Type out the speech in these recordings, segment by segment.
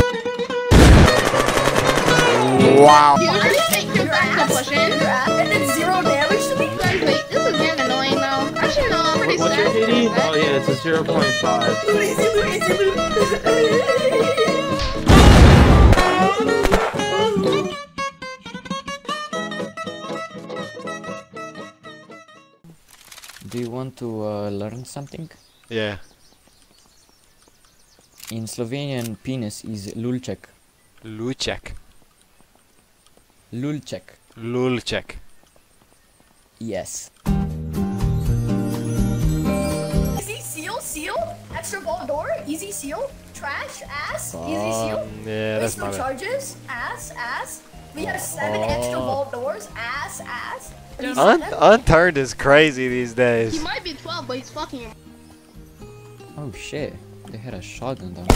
Wow. You already think you're back to push in? And it's 0 damage to me? Wait, this is getting annoying though. Actually, no, I'm pretty What's your sad. DD? Oh yeah, it's a 0.5. Do you want to learn something? Yeah. In Slovenian, penis is lulček. Luček. Lulček. Lulček. Yes. Easy, seal, extra vault door, easy seal, trash, ass, easy seal. Yeah, that's Waste no not it. charges, ass. We have 7 extra vault doors, ass. Unturned is crazy these He days. might be 12, but he's fucking him. Oh shit. They had a shotgun down.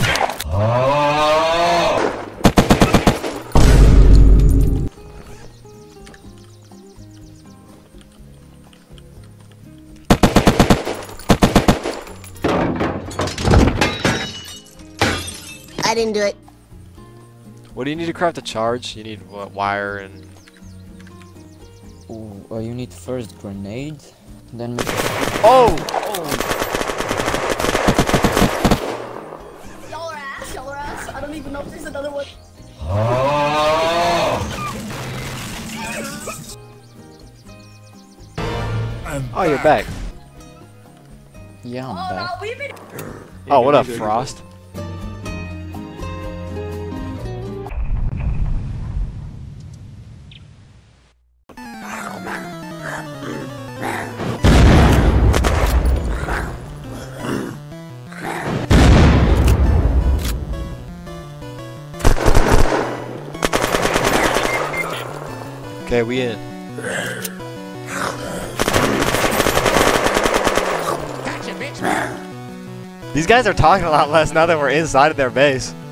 I didn't do it. What do you need to craft a charge? You need what, wire and... Oh, you need first grenade, then make Oh! Y'all are ass. I don't even know if there's another one. Oh, you're back. Yeah, I'm Oh back. no, we've been. Oh, what up, Frost? Okay, we in. These guys are talking a lot less now that we're inside of their base.